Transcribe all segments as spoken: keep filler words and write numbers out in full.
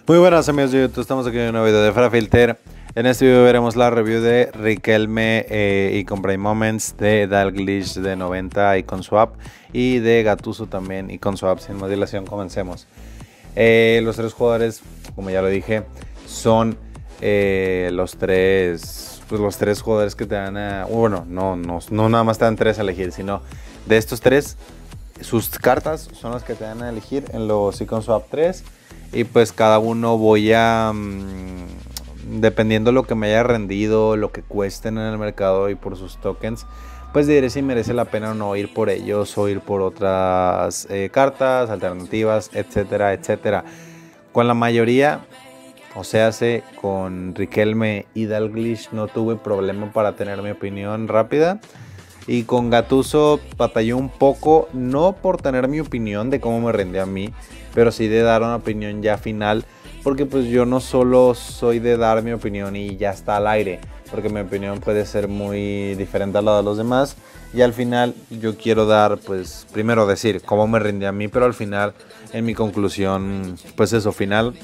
Muy buenas amigos de YouTube, estamos aquí en un nuevo video de Frafilter. En este video veremos la review de Riquelme eh, y con Brain Moments, de Dalglish de noventa y con swap, y de Gattuso también y con swap. Sin más dilación, comencemos. Eh, los tres jugadores, como ya lo dije, son eh, los tres pues los tres jugadores que te dan a, bueno, no, no, no nada más te dan tres a elegir, sino de estos tres, sus cartas son las que te dan a elegir en los Icon Swap tres. Y pues cada uno voy a, mmm, dependiendo lo que me haya rendido, lo que cuesten en el mercado y por sus tokens, pues diré si merece la pena o no ir por ellos o ir por otras eh, cartas, alternativas, etcétera, etcétera. Con la mayoría, o sea, sé, con Riquelme y Dalglish no tuve problema para tener mi opinión rápida. Y con Gattuso batallé un poco, no por tener mi opinión de cómo me rendía a mí, pero sí de dar una opinión ya final, porque pues yo no solo soy de dar mi opinión y ya está al aire, porque mi opinión puede ser muy diferente a la de los demás, y al final yo quiero dar, pues primero decir cómo me rendía a mí, pero al final en mi conclusión, pues eso, final.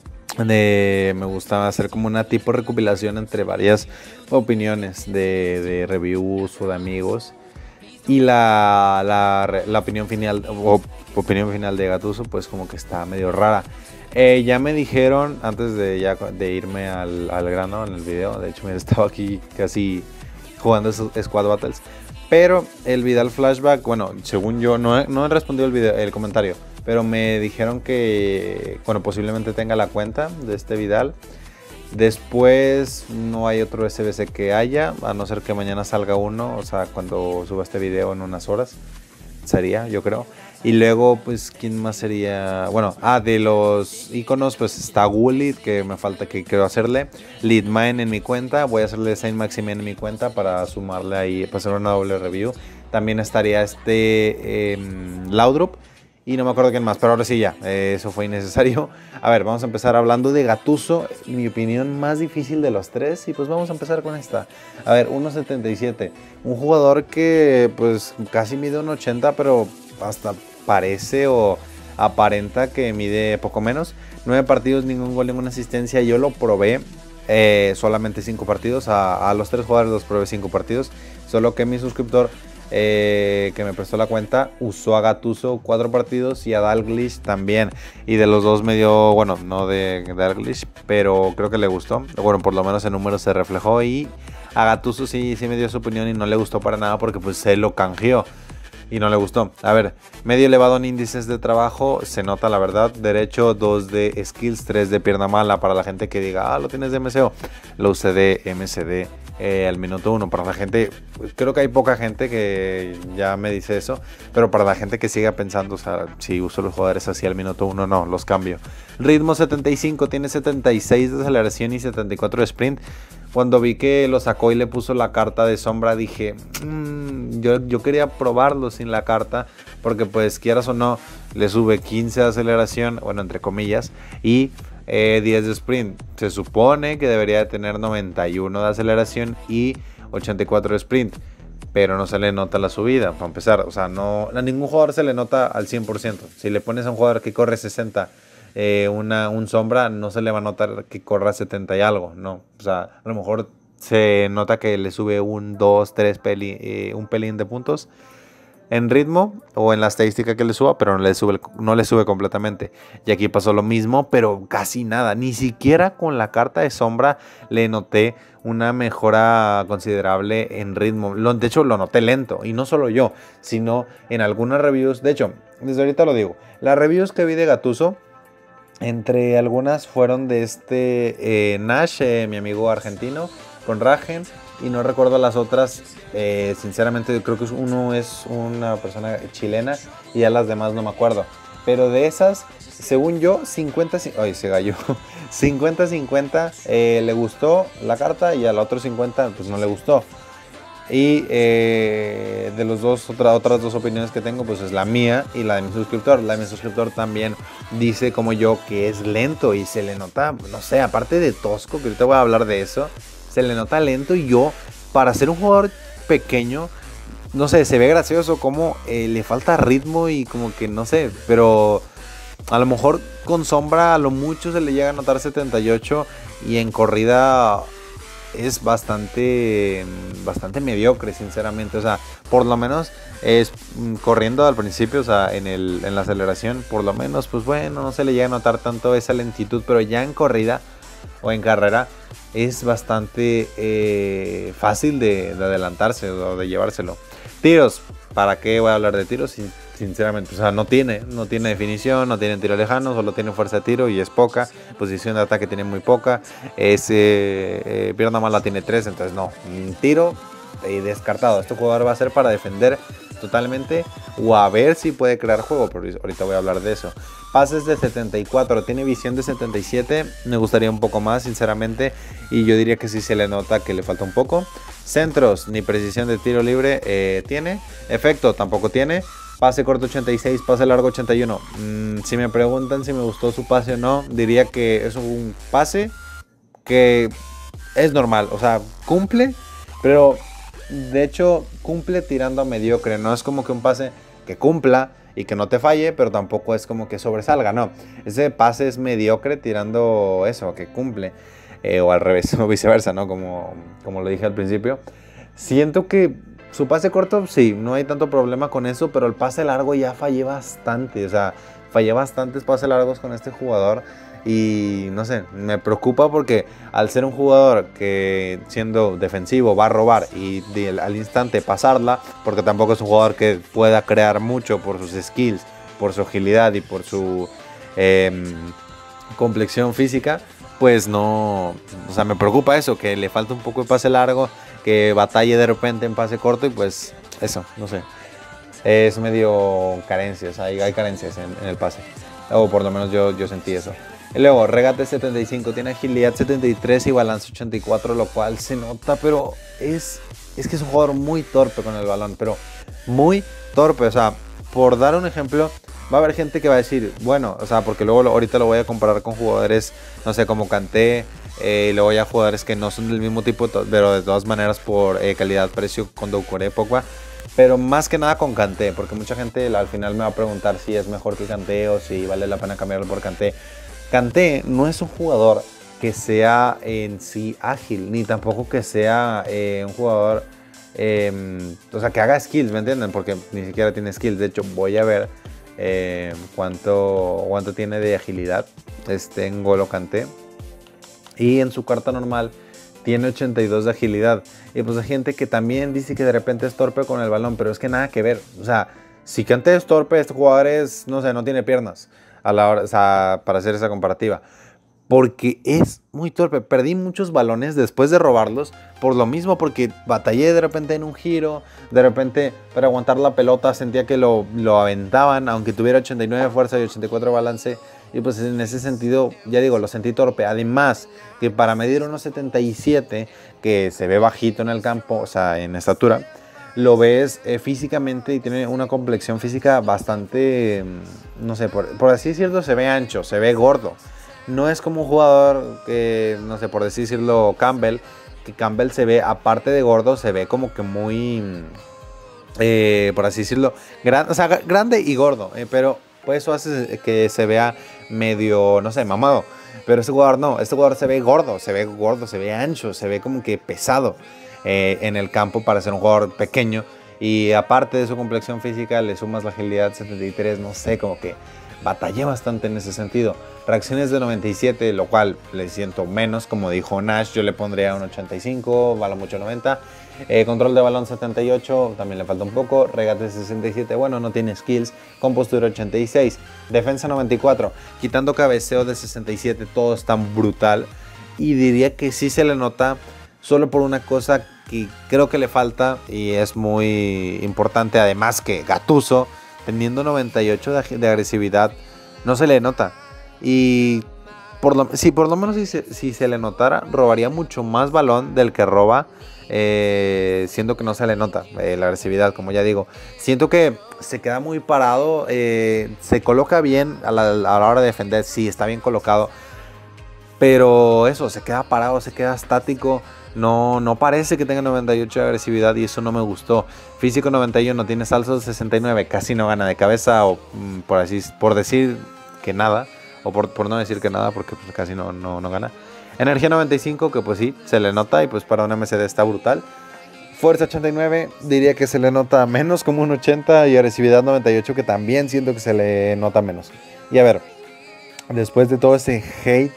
De, me gusta hacer como una tipo recopilación entre varias opiniones de, de reviews o de amigos, y la, la, la opinión final o opinión final de Gattuso pues como que está medio rara. Eh, ya me dijeron antes de, ya, de irme al, al grano en el video, de hecho me estaba aquí casi jugando Squad Battles, pero el Vidal Flashback, bueno, según yo no he, no he respondido el, video, el comentario, pero me dijeron que, bueno, posiblemente tenga la cuenta de este Vidal. Después no hay otro S B C que haya, a no ser que mañana salga uno, o sea, cuando suba este video en unas horas, sería, yo creo. Y luego, pues, ¿quién más sería? Bueno, ah, de los iconos, pues está Gullit, que me falta, que quiero hacerle. Leadmine en mi cuenta, voy a hacerle Saint Maximin en mi cuenta para sumarle ahí, para hacer una doble review. También estaría este eh, Laudrup. Y no me acuerdo quién más, pero ahora sí ya, eh, eso fue innecesario. A ver, vamos a empezar hablando de Gattuso, mi opinión más difícil de los tres. Y pues vamos a empezar con esta. A ver, uno setenta y siete, un jugador que pues casi mide un ochenta, pero hasta parece o aparenta que mide poco menos. nueve partidos, ningún gol, ninguna asistencia. Yo lo probé eh, solamente cinco partidos, a, a los tres jugadores los probé cinco partidos. Solo que mi suscriptor Eh, que me prestó la cuenta usó a Gattuso cuatro partidos y a Dalglish también, y de los dos me dio, bueno, no de Dalglish, pero creo que le gustó, bueno, por lo menos en números se reflejó, y a Gattuso sí, sí me dio su opinión y no le gustó para nada porque pues se lo canjeó y no le gustó. A ver, medio elevado en índices de trabajo, se nota la verdad. Derecho, dos de skills, tres de pierna mala, para la gente que diga, ah, lo tienes de M C O, lo usé de M C D eh, al minuto uno. Para la gente, creo que hay poca gente que ya me dice eso, pero para la gente que siga pensando, o sea, si uso los jugadores así al minuto uno, no, los cambio. Ritmo setenta y cinco, tiene setenta y seis de aceleración y setenta y cuatro de sprint. Cuando vi que lo sacó y le puso la carta de sombra, dije, mmm, yo, yo quería probarlo sin la carta, porque pues quieras o no, le sube quince de aceleración, bueno, entre comillas, y eh, diez de sprint. Se supone que debería de tener noventa y uno de aceleración y ochenta y cuatro de sprint, pero no se le nota la subida, para empezar. O sea, no, a ningún jugador se le nota al cien por ciento. Si le pones a un jugador que corre sesenta, Eh, una, un sombra, no se le va a notar que corra setenta y algo, no, o sea, a lo mejor se nota que le sube un dos, tres peli, eh, un pelín de puntos en ritmo o en la estadística que le suba, pero no le sube, no le sube completamente. Y aquí pasó lo mismo, pero casi nada, ni siquiera con la carta de sombra le noté una mejora considerable en ritmo. Lo, de hecho lo noté lento, y no solo yo, sino en algunas reviews. De hecho, desde ahorita lo digo, las reviews que vi de Gattuso, entre algunas fueron de este eh, Nash, eh, mi amigo argentino, con Ragen, y no recuerdo las otras, eh, sinceramente creo que uno es una persona chilena y a las demás no me acuerdo. Pero de esas, según yo, cincuenta, ay, se cayó, cincuenta cincuenta eh, le gustó la carta, y al otro cincuenta pues no le gustó. Y eh, de los dos, otra, otras dos opiniones que tengo, pues es la mía y la de mi suscriptor. La de mi suscriptor también dice como yo que es lento, y se le nota, no sé, aparte de tosco, que ahorita voy a hablar de eso, se le nota lento. Y yo, para ser un jugador pequeño, no sé, se ve gracioso como eh, le falta ritmo y como que no sé, pero A lo mejor con sombra a lo mucho se le llega a notar setenta y ocho y en corrida es bastante bastante mediocre, sinceramente. O sea, por lo menos es corriendo al principio, o sea, en, el, en la aceleración, por lo menos, pues bueno, no se le llega a notar tanto esa lentitud, pero ya en corrida o en carrera es bastante eh, fácil de, de adelantarse o de llevárselo. Tiros, ¿para qué voy a hablar de tiros? Sin, sinceramente, o sea, no tiene, no tiene definición, no tiene tiro lejano, solo tiene fuerza de tiro y es poca. Posición de ataque tiene muy poca. Es, eh, eh, pierna mala tiene tres, entonces no. Tiro eh, descartado. Este jugador va a ser para defender totalmente o a ver si puede crear juego, pero ahorita voy a hablar de eso. Pases de setenta y cuatro, tiene visión de setenta y siete, me gustaría un poco más, sinceramente, y yo diría que sí se le nota que le falta un poco. Centros, ni precisión de tiro libre eh, tiene. Efecto, tampoco tiene. Pase corto ochenta y seis, pase largo ochenta y uno. Mm, si me preguntan si me gustó su pase o no, diría que es un pase que es normal, o sea, cumple, pero de hecho cumple tirando a mediocre. No es como que un pase que cumpla y que no te falle, pero tampoco es como que sobresalga, no. Ese pase es mediocre tirando eso, que cumple. Eh, o al revés, o viceversa, ¿no? Como, como lo dije al principio. Siento que su pase corto, sí, no hay tanto problema con eso, pero el pase largo ya fallé bastante. O sea, fallé bastantes pases largos con este jugador. Y no sé, me preocupa porque al ser un jugador que siendo defensivo va a robar y de, al instante pasarla, porque tampoco es un jugador que pueda crear mucho por sus skills, por su agilidad y por su eh, complexión física, pues no, o sea, me preocupa eso, que le falta un poco de pase largo, que batalle de repente en pase corto y pues eso, no sé, es medio carencias, hay, hay carencias en, en el pase, o por lo menos yo, yo sentí eso. Y luego, regate setenta y cinco, tiene agilidad setenta y tres y balance ochenta y cuatro, lo cual se nota, pero es, es que es un jugador muy torpe con el balón, pero muy torpe. O sea, por dar un ejemplo, va a haber gente que va a decir, bueno, o sea, porque luego lo, ahorita lo voy a comparar con jugadores, no sé, como Kanté, eh, y luego ya jugadores que no son del mismo tipo, pero de todas maneras por eh, calidad-precio con Doucouré, Pogba. Pero más que nada con Kanté, porque mucha gente al final me va a preguntar si es mejor que Kanté o si vale la pena cambiarlo por Kanté. Kanté no es un jugador que sea en sí ágil, ni tampoco que sea eh, un jugador, eh, o sea, que haga skills, ¿me entienden? Porque ni siquiera tiene skills. De hecho, voy a ver eh, cuánto, cuánto tiene de agilidad este N'Golo Kanté. Y en su carta normal tiene ochenta y dos de agilidad. Y pues hay gente que también dice que de repente es torpe con el balón, pero es que nada que ver. O sea, si Kanté es torpe, este jugador es, no sé, no tiene piernas. A la hora, o sea, para hacer esa comparativa, porque es muy torpe. Perdí muchos balones después de robarlos por lo mismo, porque batallé de repente en un giro, de repente para aguantar la pelota sentía que lo, lo aventaban, aunque tuviera ochenta y nueve de fuerza y ochenta y cuatro de balance, y pues en ese sentido, ya digo, lo sentí torpe. Además, que para medir unos setenta y siete, que se ve bajito en el campo, o sea, en estatura, lo ves eh, físicamente y tiene una complexión física bastante, no sé, por, por así decirlo, se ve ancho, se ve gordo. No es como un jugador que, no sé, por así decirlo, Campbell, que Campbell se ve, aparte de gordo, se ve como que muy, eh, por así decirlo, gran, o sea, grande y gordo, eh, pero pues eso hace que se vea medio, no sé, mamado. Pero este jugador no, este jugador se ve gordo, se ve gordo, se ve ancho, se ve como que pesado. Eh, en el campo para ser un jugador pequeño, y aparte de su complexión física le sumas la agilidad setenta y tres, no sé, como que batallé bastante en ese sentido. Reacciones de noventa y siete, lo cual le siento menos, como dijo Nash, yo le pondría un ochenta y cinco, balón mucho noventa. Eh, control de balón setenta y ocho, también le falta un poco. Regate sesenta y siete, bueno, no tiene skills. Compostura ochenta y seis, defensa noventa y cuatro, quitando cabeceo de sesenta y siete, todo es tan brutal. Y diría que sí se le nota solo por una cosa que creo que le falta y es muy importante, además, que Gattuso, teniendo noventa y ocho de, de agresividad, no se le nota. Y por lo, si por lo menos si se, si se le notara, robaría mucho más balón del que roba, eh, siendo que no se le nota eh, la agresividad, como ya digo. Siento que se queda muy parado, eh, se coloca bien a la, a la hora de defender, sí, está bien colocado, pero eso, se queda parado, se queda estático. No, no parece que tenga noventa y ocho de agresividad y eso no me gustó. Físico noventa y uno, tiene saltos sesenta y nueve, casi no gana de cabeza, o por así por decir que nada, o por, por no decir que nada, porque pues casi no, no, no gana. Energía noventa y cinco, que pues sí, se le nota y pues para un M C D está brutal. Fuerza ochenta y nueve, diría que se le nota menos, como un ochenta, y agresividad noventa y ocho, que también siento que se le nota menos. Y a ver, después de todo ese hate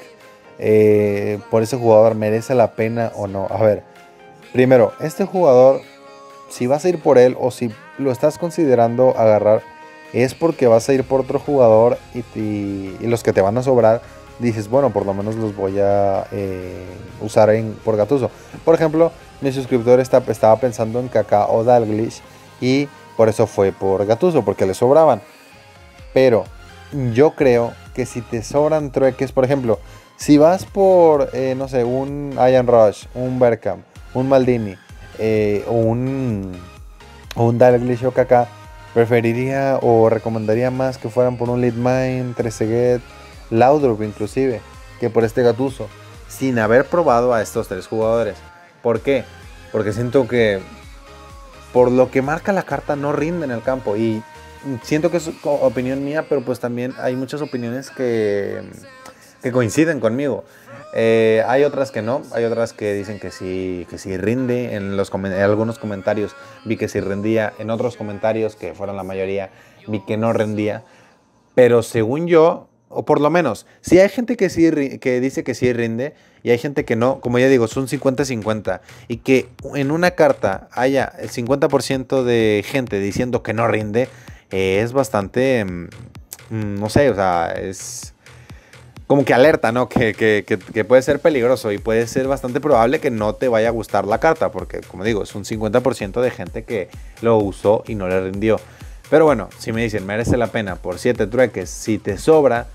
eh, por ese jugador, ¿merece la pena o no? A ver, primero, este jugador, si vas a ir por él o si lo estás considerando agarrar, es porque vas a ir por otro jugador y, y, y los que te van a sobrar, dices, bueno, por lo menos los voy a eh, usar en, por Gattuso. Por ejemplo, mi suscriptor está, estaba pensando en Kaká o Dalglish y por eso fue por Gattuso, porque le sobraban. Pero yo creo que si te sobran trueques, por ejemplo, si vas por, eh, no sé, un Ian Rush, un Bergkamp, un Maldini, eh, o un, o un Dalglish o Kaká, preferiría o recomendaría más que fueran por un Liedmain, Trezeguet, Laudrup inclusive, que por este Gattuso, sin haber probado a estos tres jugadores. ¿Por qué? Porque siento que por lo que marca la carta no rinde en el campo, y siento que es opinión mía, pero pues también hay muchas opiniones que, que coinciden conmigo. Eh, hay otras que no, hay otras que dicen que sí, que sí rinde. En, los, en algunos comentarios vi que sí rendía, en otros comentarios, que fueron la mayoría, vi que no rendía. Pero según yo, o por lo menos, si hay gente que sí que dice que sí rinde y hay gente que no, como ya digo, son cincuenta cincuenta, y que en una carta haya el cincuenta por ciento de gente diciendo que no rinde, eh, es bastante, mmm, no sé, o sea, es como que alerta, ¿no? Que, que, que, que puede ser peligroso y puede ser bastante probable que no te vaya a gustar la carta, porque como digo, es un cincuenta por ciento de gente que lo usó y no le rindió. Pero bueno, si me dicen, merece la pena por siete trueques, si te sobra,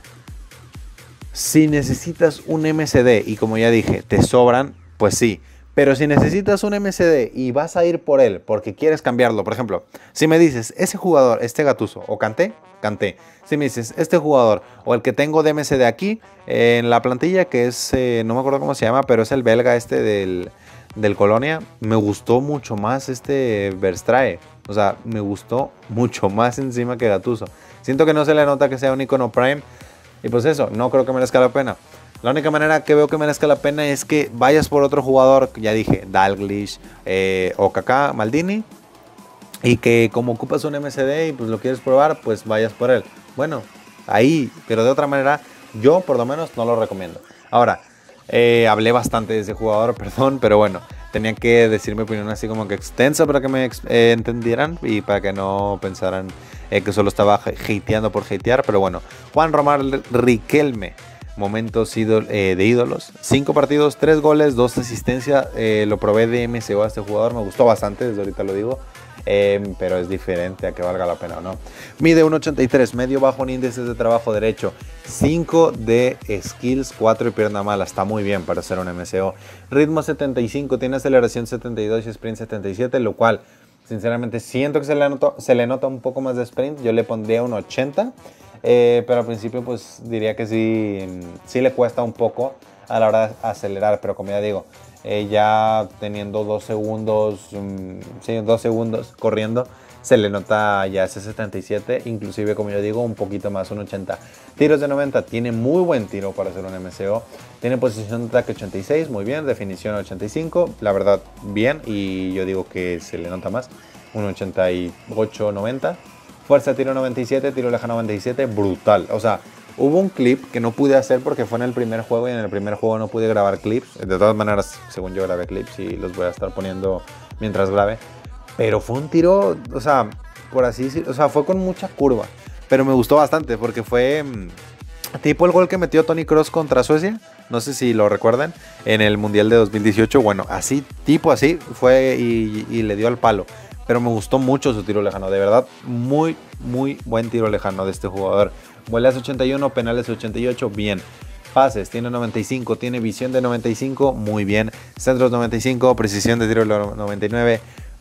si necesitas un M C D y como ya dije, te sobran, pues sí. Pero si necesitas un M C D y vas a ir por él porque quieres cambiarlo, por ejemplo, si me dices, ese jugador, este Gattuso, o Kanté, Kanté. Si me dices, este jugador, o el que tengo de M C D aquí, eh, en la plantilla, que es, eh, no me acuerdo cómo se llama, pero es el belga este del, del Colonia, me gustó mucho más este Verstrae. O sea, me gustó mucho más encima que Gattuso. Siento que no se le nota que sea un icono Prime. Y pues eso, no creo que merezca la pena. La única manera que veo que merezca la pena es que vayas por otro jugador, ya dije, Dalglish, eh, o Kaká, Maldini, y que como ocupas un M C D y pues lo quieres probar, pues vayas por él. Bueno, ahí, pero de otra manera, yo por lo menos no lo recomiendo. Ahora, eh, hablé bastante de ese jugador, perdón, pero bueno, tenía que decir mi opinión así como que extensa para que me eh, entendieran y para que no pensaran eh, que solo estaba hateando por hatear. Pero bueno, Juan Román Riquelme, momentos ídol, eh, de ídolos, cinco partidos, tres goles, dos asistencias, eh, lo probé de M C O a este jugador, me gustó bastante, desde ahorita lo digo. Eh, pero es diferente a que valga la pena o no. Mide uno ochenta y tres, medio bajo en índices de trabajo derecho, cinco de skills, cuatro y pierna mala, está muy bien para ser un M C O. Ritmo setenta y cinco, tiene aceleración setenta y dos y sprint setenta y siete, lo cual sinceramente siento que se le, nota, se le nota un poco más de sprint. Yo le pondría un ochenta, eh, pero al principio pues diría que sí, sí le cuesta un poco a la hora de acelerar, pero como ya digo, Eh, ya teniendo dos segundos, um, sí, dos segundos corriendo, se le nota ya ese setenta y siete, inclusive como yo digo, un poquito más, un ochenta. Tiros de noventa, tiene muy buen tiro para ser un M C O. Tiene posición de ataque ochenta y seis, muy bien, definición ochenta y cinco, la verdad bien, y yo digo que se le nota más, un ochenta y ocho, noventa. Fuerza de tiro noventa y siete, tiro lejano noventa y siete, brutal, o sea, hubo un clip que no pude hacer porque fue en el primer juego y en el primer juego no pude grabar clips. De todas maneras, según yo grabé clips y los voy a estar poniendo mientras grabe. Pero fue un tiro, o sea, por así decirlo, o sea, fue con mucha curva. Pero me gustó bastante porque fue mmm, tipo el gol que metió Toni Kroos contra Suecia. No sé si lo recuerdan, en el Mundial de dos mil dieciocho. Bueno, así, tipo así, fue y, y le dio al palo. Pero me gustó mucho su tiro lejano, de verdad, muy, muy buen tiro lejano de este jugador. Vuelas ochenta y uno, penales ochenta y ocho, bien. Pases, tiene noventa y cinco, tiene visión de noventa y cinco, muy bien. Centros noventa y cinco, precisión de tiro noventa y nueve.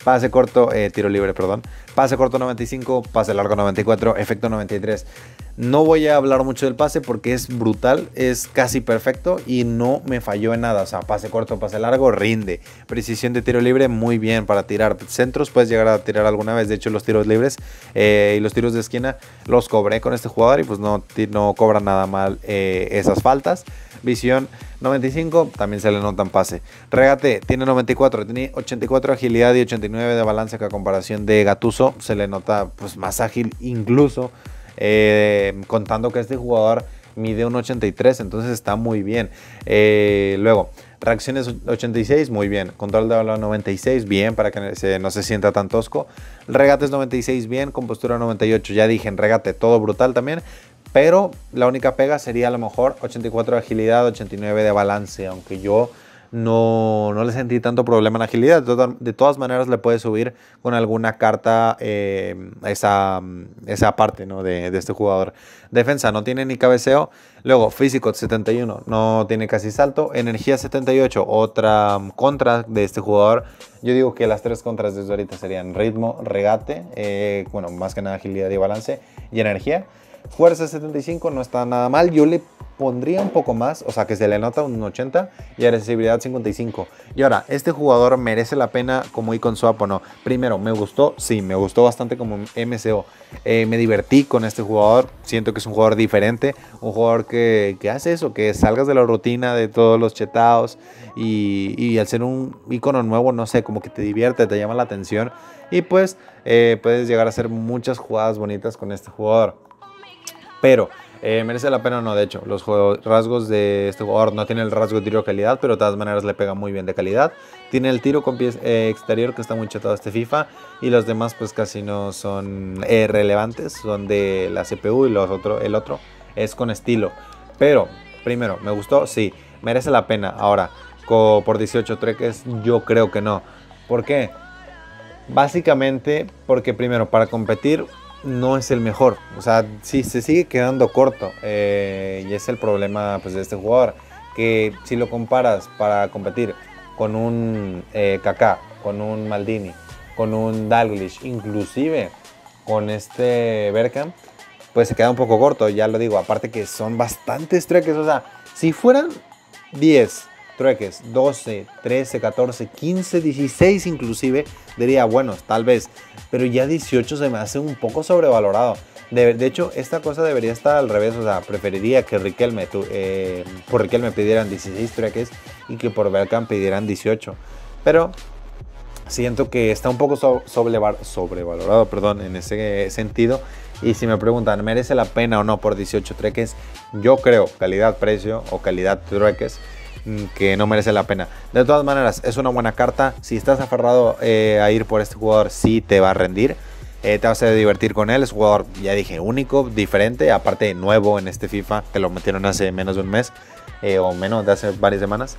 pase corto, eh, tiro libre, perdón, pase corto noventa y cinco, pase largo noventa y cuatro, efecto noventa y tres. No voy a hablar mucho del pase porque es brutal, es casi perfecto y no me falló en nada. O sea, pase corto, pase largo, rinde. Precisión de tiro libre, muy bien para tirar centros. Puedes llegar a tirar alguna vez. De hecho, los tiros libres eh, y los tiros de esquina los cobré con este jugador y pues no, no cobra nada mal eh, esas faltas. Visión noventa y cinco, también se le notan pase. Regate, tiene noventa y cuatro, tiene ochenta y cuatro de agilidad y ochenta y nueve de balance, que a comparación de Gattuso se le nota pues más ágil incluso. Eh, contando que este jugador mide un ochenta y tres, entonces está muy bien. Eh, luego, reacciones ochenta y seis, muy bien. Control de balón noventa y seis, bien, para que se, no se sienta tan tosco. Regates noventa y seis, bien. Compostura noventa y ocho, ya dije, en regate todo brutal también. Pero la única pega sería a lo mejor ochenta y cuatro de agilidad, ochenta y nueve de balance, aunque yo no, no le sentí tanto problema en agilidad. De, to de todas maneras le puedes subir con alguna carta eh, esa, esa parte, ¿no? de, de este jugador. Defensa, no tiene ni cabeceo. Luego físico setenta y uno, no tiene casi salto. Energía setenta y ocho, otra contra de este jugador. Yo digo que las tres contras desde ahorita serían ritmo, regate, eh, bueno, más que nada agilidad y balance, y energía. Fuerza setenta y cinco, no está nada mal. Yo le pondría un poco más, o sea que se le nota un ochenta, y accesibilidad cincuenta y cinco. Y ahora, ¿este jugador merece la pena como Icon Swap o no? Primero, ¿me gustó? Sí, me gustó bastante como M C O. Eh, me divertí con este jugador, siento que es un jugador diferente, un jugador que, que hace eso, que salgas de la rutina de todos los chetados y, y al ser un icono nuevo, no sé, como que te divierte, te llama la atención y pues eh, puedes llegar a hacer muchas jugadas bonitas con este jugador. Pero, eh, ¿merece la pena o no? De hecho, los rasgos de este jugador no tiene el rasgo de tiro de calidad, pero de todas maneras le pega muy bien de calidad. Tiene el tiro con pies eh, exterior, que está muy chetado este FIFA, y los demás pues casi no son eh, relevantes, son de la C P U y los otro, el otro es con estilo. Pero, primero, ¿me gustó? Sí. ¿Merece la pena? Ahora, por dieciocho treques, yo creo que no. ¿Por qué? Básicamente porque primero, para competir no es el mejor, o sea, sí se sigue quedando corto eh, y es el problema pues de este jugador, que si lo comparas para competir con un eh, Kaká, con un Maldini, con un Dalglish, inclusive con este Bergkamp, pues se queda un poco corto, ya lo digo, aparte que son bastantes treques, o sea, si fueran diez trueques, doce, trece, catorce, quince, dieciséis inclusive, diría, bueno, tal vez, pero ya dieciocho se me hace un poco sobrevalorado. De, de hecho, esta cosa debería estar al revés, o sea, preferiría que Riquelme, tu, eh, por Riquelme pidieran dieciséis trueques y que por Bergkamp pidieran dieciocho, pero siento que está un poco so, sobrevalorado, sobrevalorado, perdón, en ese sentido. Y si me preguntan, ¿merece la pena o no por dieciocho trueques? Yo creo, calidad-precio o calidad-trueques, que no merece la pena. De todas maneras, es una buena carta. Si estás aferrado eh, a ir por este jugador, sí te va a rendir. Eh, te vas a divertir con él. Es un jugador, ya dije, único, diferente. Aparte, nuevo en este FIFA, que lo metieron hace menos de un mes. Eh, o menos, de hace varias semanas.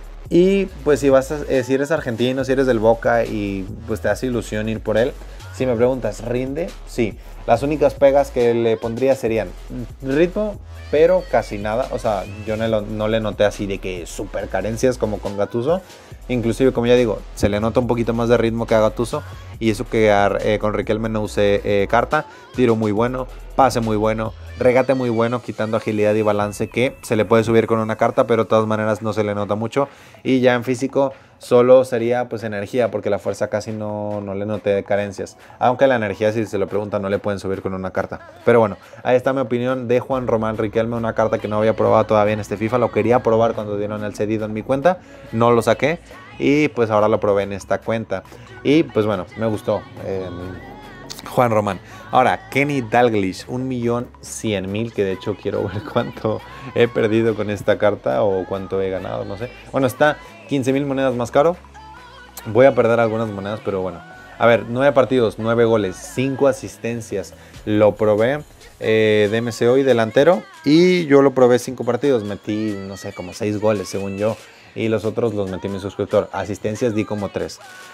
Y pues si, vas a, eh, si eres argentino, si eres del Boca y pues te hace ilusión ir por él. Si me preguntas, ¿rinde? Sí. Las únicas pegas que le pondría serían ritmo, pero casi nada. O sea, yo no, lo, no le noté así de que súper carencias como con Gattuso. Inclusive, como ya digo, se le nota un poquito más de ritmo que a Gattuso. Y eso que eh, con Riquelme no usé eh, carta. Tiro muy bueno, pase muy bueno, regate muy bueno, quitando agilidad y balance, que se le puede subir con una carta, pero de todas maneras no se le nota mucho. Y ya en físico solo sería pues energía, porque la fuerza casi no, no le noté carencias. Aunque la energía, si se lo preguntan, no le pueden subir con una carta. Pero bueno, ahí está mi opinión de Juan Román Riquelme, una carta que no había probado todavía en este FIFA. Lo quería probar cuando dieron el cedido en mi cuenta, no lo saqué y pues ahora lo probé en esta cuenta. Y pues bueno, me gustó eh, Juan Román. Ahora, Kenny Dalglish, un millón cien mil, que de hecho quiero ver cuánto he perdido con esta carta o cuánto he ganado, no sé. Bueno, está quince mil monedas más caro. Voy a perder algunas monedas, pero bueno. A ver, nueve partidos, nueve goles, cinco asistencias. Lo probé eh, de M C O y delantero. Y yo lo probé cinco partidos. Metí, no sé, como seis goles según yo. Y los otros los metí mi suscriptor. Asistencias di como tres.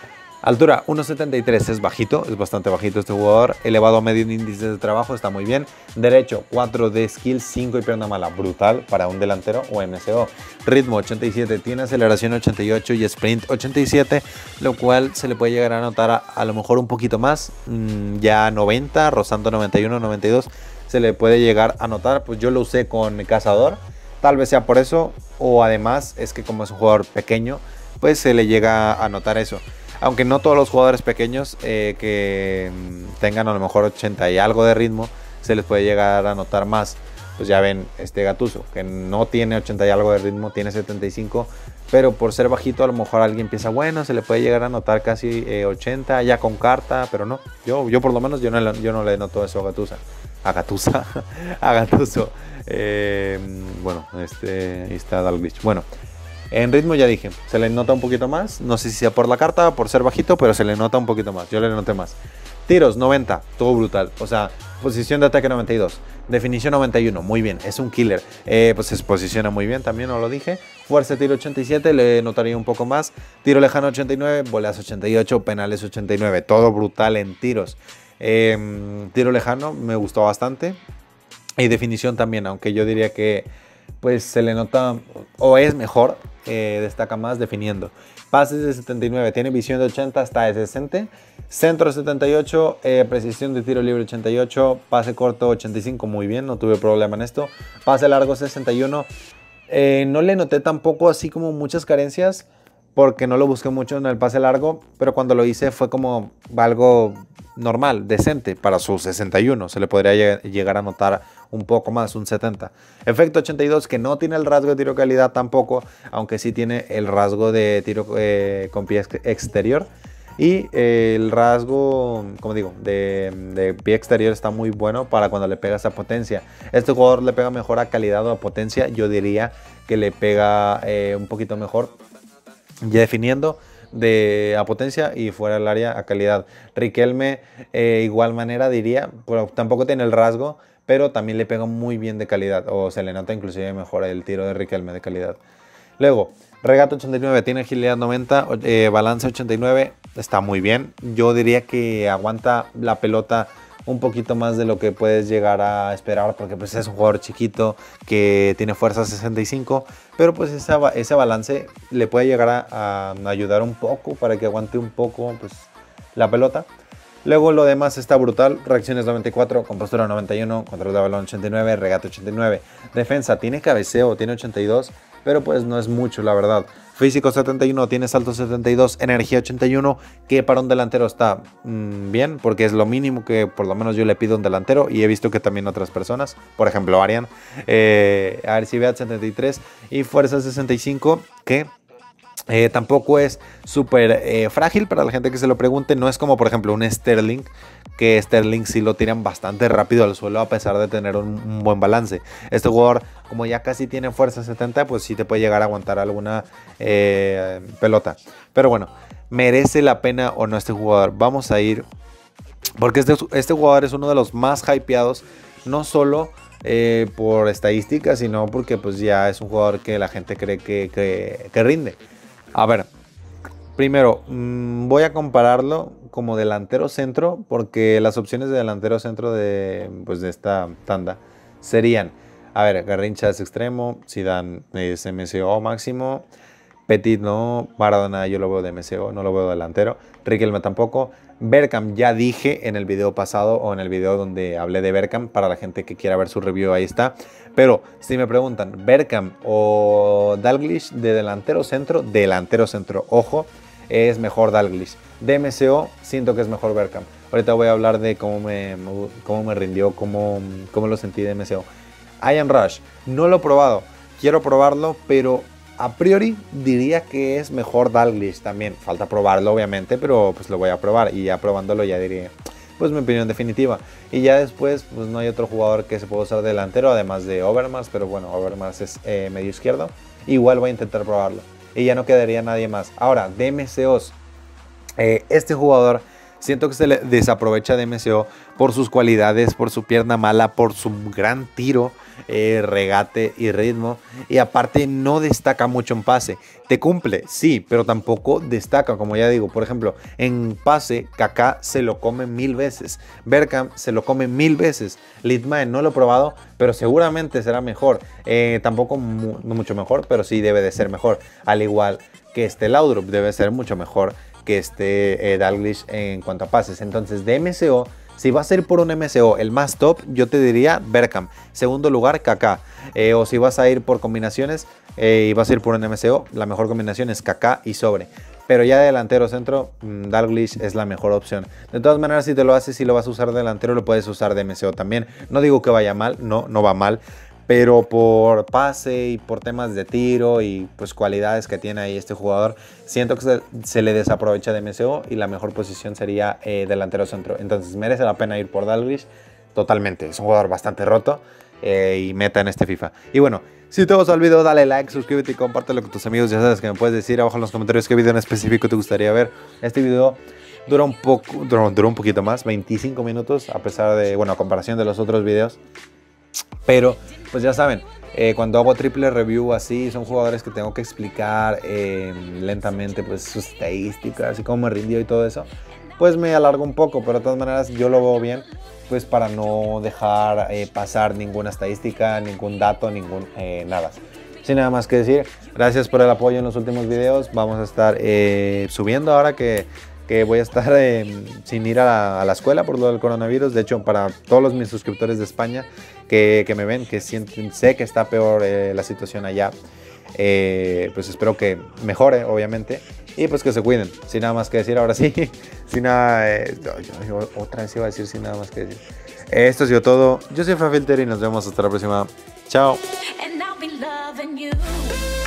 Altura uno setenta y tres, es bajito, es bastante bajito este jugador. Elevado a medio en índice de trabajo, está muy bien. Derecho, cuatro de skill, cinco y pierna mala, brutal para un delantero o M C O. Ritmo ochenta y siete, tiene aceleración ochenta y ocho y sprint ochenta y siete, lo cual se le puede llegar a notar a, a lo mejor un poquito más, mmm, ya noventa, rozando noventa y uno, noventa y dos, se le puede llegar a notar. Pues yo lo usé con Cazador, tal vez sea por eso, o además es que como es un jugador pequeño, pues se le llega a notar eso. Aunque no todos los jugadores pequeños eh, que tengan a lo mejor ochenta y algo de ritmo, se les puede llegar a notar más. Pues ya ven, este Gattuso, que no tiene ochenta y algo de ritmo, tiene setenta y cinco, pero por ser bajito a lo mejor alguien piensa, bueno, se le puede llegar a notar casi eh, ochenta, ya con carta, pero no. Yo, yo por lo menos yo no, yo no le noto eso a Gattuso. A Gattuso, a Gattuso. Eh, bueno, este, ahí está Dalglish. Bueno. En ritmo ya dije, se le nota un poquito más, no sé si sea por la carta, por ser bajito, pero se le nota un poquito más, yo le noté más. Tiros noventa, todo brutal, o sea, posición de ataque noventa y dos, definición noventa y uno, muy bien, es un killer, eh, pues se posiciona muy bien, también no lo dije. Fuerza de tiro ochenta y siete, le notaría un poco más. Tiro lejano ochenta y nueve, voleas ochenta y ocho, penales ochenta y nueve, todo brutal en tiros. Eh, tiro lejano me gustó bastante, y definición también, aunque yo diría que pues se le nota, o es mejor, eh, destaca más definiendo. Pases de setenta y nueve, tiene visión de ochenta, está decente. Centro setenta y ocho, eh, precisión de tiro libre ochenta y ocho, pase corto ochenta y cinco, muy bien, no tuve problema en esto. Pase largo sesenta y uno, eh, no le noté tampoco así como muchas carencias, porque no lo busqué mucho en el pase largo, pero cuando lo hice fue como algo normal, decente para su sesenta y uno, se le podría llegar a notar un poco más, un setenta. Efecto ochenta y dos, que no tiene el rasgo de tiro de calidad tampoco, aunque sí tiene el rasgo de tiro eh, con pie exterior. Y eh, el rasgo, como digo, de, de pie exterior está muy bueno para cuando le pegas a potencia. Este jugador le pega mejor a calidad o a potencia, yo diría que le pega eh, un poquito mejor ya definiendo de a potencia y fuera del área a calidad. Riquelme, eh, igual manera diría, pero tampoco tiene el rasgo, pero también le pega muy bien de calidad, o se le nota inclusive mejor el tiro de Riquelme de calidad. Luego, regate ochenta y nueve, tiene agilidad noventa, eh, balance ochenta y nueve, está muy bien. Yo diría que aguanta la pelota un poquito más de lo que puedes llegar a esperar, porque pues es un jugador chiquito que tiene fuerza sesenta y cinco, pero pues esa, ese balance le puede llegar a, a ayudar un poco para que aguante un poco pues la pelota. Luego lo demás está brutal, reacciones noventa y cuatro, compostura noventa y uno, control de balón ochenta y nueve, regate ochenta y nueve, defensa, tiene cabeceo, tiene ochenta y dos, pero pues no es mucho la verdad. Físico setenta y uno, tiene salto setenta y dos, energía ochenta y uno, que para un delantero está mmm, bien, porque es lo mínimo que por lo menos yo le pido a un delantero, y he visto que también otras personas, por ejemplo Arian, eh, agresividad setenta y tres y fuerza sesenta y cinco, que Eh, tampoco es súper eh, frágil para la gente que se lo pregunte. No es como por ejemplo un Sterling, que Sterling sí lo tiran bastante rápido al suelo a pesar de tener un, un buen balance. Este jugador, como ya casi tiene fuerza setenta, pues sí te puede llegar a aguantar alguna eh, pelota. Pero bueno, ¿merece la pena o no este jugador? Vamos a ir, porque este, este jugador es uno de los más hypeados, no solo eh, por estadísticas, sino porque pues ya es un jugador que la gente cree que, que, que rinde. A ver, primero mmm, voy a compararlo como delantero centro, porque las opciones de delantero centro de, pues, de esta tanda serían, a ver, Garrincha es extremo, Zidane es M C O máximo, Petit no, Maradona yo lo veo de M C O, no lo veo delantero, Riquelme tampoco, Bergkamp ya dije en el video pasado o en el video donde hablé de Bergkamp, para la gente que quiera ver su review ahí está. Pero si me preguntan, Bergkamp o Dalglish de delantero centro, delantero centro, ojo, es mejor Dalglish. De M C O siento que es mejor Bergkamp. Ahorita voy a hablar de cómo me, cómo me rindió, cómo, cómo lo sentí de M C O. Ian Rush, no lo he probado, quiero probarlo, pero a priori diría que es mejor Dalglish también. Falta probarlo obviamente, pero pues lo voy a probar, y ya probándolo ya diré pues mi opinión definitiva. Y ya después pues no hay otro jugador que se pueda usar delantero además de Overmars, pero bueno, Overmars es eh, medio izquierdo. Igual voy a intentar probarlo y ya no quedaría nadie más. Ahora, de M C Os, eh, este jugador Siento que se le desaprovecha de M C O por sus cualidades, por su pierna mala, por su gran tiro, eh, regate y ritmo. Y aparte no destaca mucho en pase. Te cumple, sí, pero tampoco destaca, como ya digo. Por ejemplo, en pase, Kaká se lo come mil veces. Bergkamp se lo come mil veces. Liedtmaen no lo he probado, pero seguramente será mejor. Eh, tampoco mu no mucho mejor, pero sí debe de ser mejor. Al igual que este Laudrup debe ser mucho mejor que este eh, Dalglish en cuanto a pases. Entonces, de M C O, si vas a ir por un M C O, el más top, yo te diría Bergkamp. Segundo lugar, Kaká. Eh, o si vas a ir por combinaciones eh, y vas a ir por un M C O, la mejor combinación es Kaká y sobre. Pero ya de delantero centro, mmm, Dalglish es la mejor opción. De todas maneras, si te lo haces, si lo vas a usar de delantero, lo puedes usar de M C O también. No digo que vaya mal, no, no va mal. Pero por pase y por temas de tiro y pues cualidades que tiene ahí este jugador, siento que se, se le desaprovecha de M C O y la mejor posición sería eh, delantero centro. Entonces merece la pena ir por Dalglish totalmente. Es un jugador bastante roto eh, y meta en este FIFA. Y bueno, si te gustó el video, dale like, suscríbete y compártelo con tus amigos. Ya sabes que me puedes decir abajo en los comentarios qué video en específico te gustaría ver. Este video dura un poco, duró, duró un poquito más, veinticinco minutos, a pesar de, bueno, a comparación de los otros videos. Pero, pues ya saben, eh, cuando hago triple review así, son jugadores que tengo que explicar eh, lentamente pues sus estadísticas y cómo me rindió y todo eso. Pues me alargo un poco, pero de todas maneras yo lo veo bien, pues para no dejar eh, pasar ninguna estadística, ningún dato, ningún eh, nada. Sin nada más que decir, gracias por el apoyo en los últimos videos. Vamos a estar eh, subiendo ahora que... que voy a estar eh, sin ir a la, a la escuela por lo del coronavirus. De hecho, para todos los mis suscriptores de España que, que me ven, que sienten, sé que está peor eh, la situación allá, eh, pues espero que mejore, obviamente, y pues que se cuiden. Sin nada más que decir, ahora sí, sin nada, eh, yo, yo, otra vez iba a decir sin nada más que decir. Esto ha sido todo. Yo soy Frafilter y nos vemos hasta la próxima. Chao.